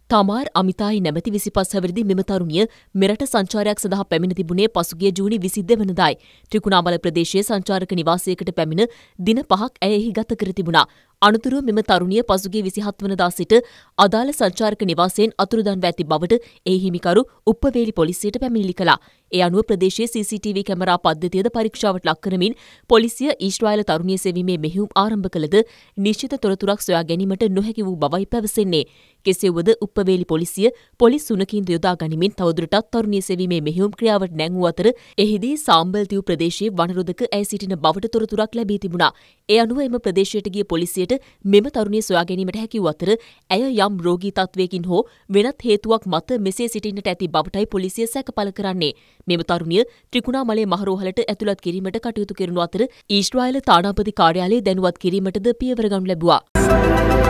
තමාර් අමිතායි නැමැති 25 හැවිරිදි මෙම තරුණිය මෙරට සංචාරයක් සඳහා පැමිණ තිබුණේ පසුගිය ජූනි 22 වෙනිදායි. ත්‍රිකුණාමල ප්‍රදේශයේ සංචාරක නිවාසයකට පැමිණ දින 5ක් ඇය එහි ගත කර තිබුණා. අනතුරුව මෙම තරුණිය පසුගිය 27 වනදා සිට අදාළ සංචාරක නිවාසයෙන් අතුරුදන්ව ඇති බවට ඒ හිමිකරු උප්පවේලි පොලිසියට පැමිණිලි කළා. ඒ අනුව ප්‍රදේශයේ CCTV කැමරා පද්ධතියද පරීක්ෂාවට ලක් කරමින් පොලිසිය ඊශ්‍රායල තරුණිය සෙවීමේ මෙහෙයුම් ආරම්භ කළද නිශ්චිත තොරතුරක් සොයා ගැනීමට නොහැකි වූ බවයි පැවසෙන්නේ. කෙසේ වුවද උප්පවේලි පොලිසිය පොලිස් සුනකින්ද යොදා ගනිමින් තවදුරටත් තරුණිය සෙවීමේ මෙහෙයුම් ක්‍රියාවට නැංවූ අතර එහිදී සාම්බල්තිව් ප්‍රදේශයේ වනරොදක ඇය සිටින බවට තොරතුරක් ලැබී තිබුණා. ඒ අනුව එම ප්‍රදේශයට ගිය පොලිසියට මෙම තරුණිය සොයා ගැනීමට හැකි වූ අතර ඇය යම් රෝගී තත්වයකින් හෝ වෙනත් හේතුවක් මත මෙසේ සිටින්නට ඇති බවටයි පොලිසිය සැක පළ කරන්නේ. මෙම තරුණිය ත්‍රිකුණාමලයේ මහරෝහලට ඇතුළත් කිරීමට කටයුතු කරන අතර ඊශ්‍රායල තානාපති කාර්යාලයේ දැනුවත් කිරීමටද පියවර ගනු ලැබුවා.